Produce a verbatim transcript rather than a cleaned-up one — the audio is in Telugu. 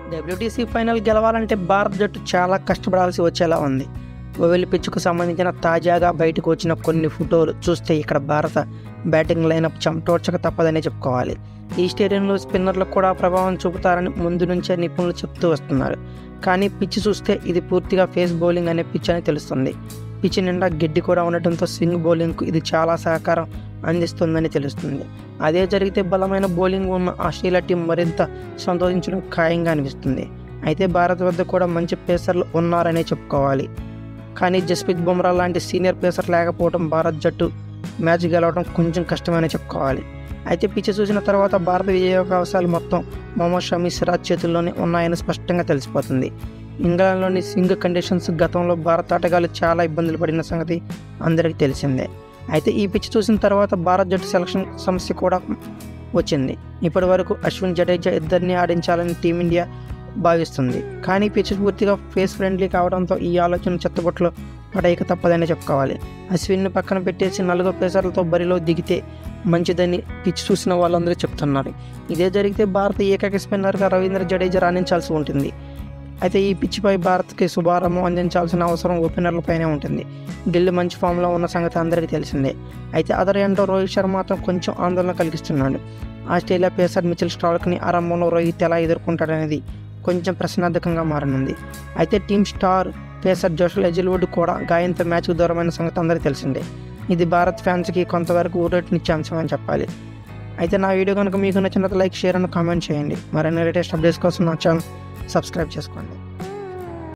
డబ్ల్యూటీసీ ఫైనల్ గెలవాలంటే భారత జట్టు చాలా కష్టపడాల్సి వచ్చేలా ఉంది. ఓవెల్ పిచ్కు సంబంధించిన తాజాగా బయటకు వచ్చిన కొన్ని ఫోటోలు చూస్తే ఇక్కడ భారత బ్యాటింగ్ లైనప్ చెమటోడ్చక తప్పదనే చెప్పుకోవాలి. ఈ స్టేడియంలో స్పిన్నర్లకు కూడా ప్రభావం చూపుతారని ముందు నుంచే నిపుణులు చెప్తూ వస్తున్నారు. కానీ పిచ్ చూస్తే ఇది పూర్తిగా ఫేస్ బౌలింగ్ అనే పిచ్ అని తెలుస్తుంది. పిచ్ నిండా గడ్డి కూడా ఉండటంతో స్వింగ్ బౌలింగ్కు ఇది చాలా సహకారం అందిస్తుందని తెలుస్తుంది. అదే జరిగితే బలమైన బౌలింగ్ ఉన్న ఆస్ట్రేలియా టీం మరింత సంతోషించడం ఖాయంగా అనిపిస్తుంది. అయితే భారత్ వద్ద కూడా మంచి పేసర్లు ఉన్నారనే చెప్పుకోవాలి. కానీ జస్ప్రీత్ బుమ్రా లాంటి సీనియర్ పేసర్ లేకపోవడం భారత్ జట్టు మ్యాచ్ గెలవడం కొంచెం కష్టమనే చెప్పుకోవాలి. అయితే పిచ్ చూసిన తర్వాత భారత విజయావకాశాలు మొత్తం మొహమ్మద్ షమి, సిరాజ్ చేతుల్లోనే ఉన్నాయని స్పష్టంగా తెలిసిపోతుంది. ఇంగ్లాండ్లోని స్వింగ్ కండిషన్స్ గతంలో భారత ఆటగాళ్లు చాలా ఇబ్బందులు పడిన సంగతి అందరికీ తెలిసిందే. అయితే ఈ పిచ్ చూసిన తర్వాత భారత జట్టు సెలక్షన్ సమస్య కూడా వచ్చింది. ఇప్పటి వరకు అశ్విన్, జడేజా ఇద్దరిని ఆడించాలని టీమిండియా భావిస్తుంది. కానీ పిచ్ పూర్తిగా ఫేస్ ఫ్రెండ్లీ కావడంతో ఈ ఆలోచన చెత్తబొట్లో పడేయక తప్పదని చెప్పుకోవాలి. అశ్విన్ని పక్కన పెట్టేసి నలుగురు పేసర్లతో బరిలో దిగితే మంచిదని పిచ్ చూసిన వాళ్ళందరూ చెప్తున్నారు. ఇదే జరిగితే భారత ఏకైక స్పిన్నర్గా రవీంద్ర జడేజా రాణించాల్సి ఉంటుంది. అయితే ఈ పిచ్చిపై భారత్కి శుభారంభం అందించాల్సిన అవసరం ఓపెనర్లపైనే ఉంటుంది. గిల్ మంచి ఫామ్లో ఉన్న సంగతి అందరికీ తెలిసిందే. అయితే అదర్ ఎండ్లో రోహిత్ శర్మ మాత్రం కొంచెం ఆందోళన కలిగిస్తున్నాడు. ఆస్ట్రేలియా పేసర్ మిచెల్ స్టార్క్ని ఆరంభంలో రోహిత్ ఎలా ఎదుర్కొంటాడనేది కొంచెం ప్రశ్నార్థకంగా మారనుంది. అయితే team star pacer Josh Hazlewood కూడా గాయంతో మ్యాచ్కు దూరమైన సంగతి అందరికీ తెలిసిందే. ఇది భారత్ ఫ్యాన్స్కి కొంతవరకు ఊరటనిచ్చే అంశం అని చెప్పాలి. అయితే నా వీడియో కనుక మీకు నచ్చినట్లయితే లైక్, షేర్ అండ్ కామెంట్ చేయండి. మరిన్ని లేటెస్ట్ అప్డేట్స్ కోసం నా ఛానల్ సబ్స్క్రైబ్ చేసుకోండి.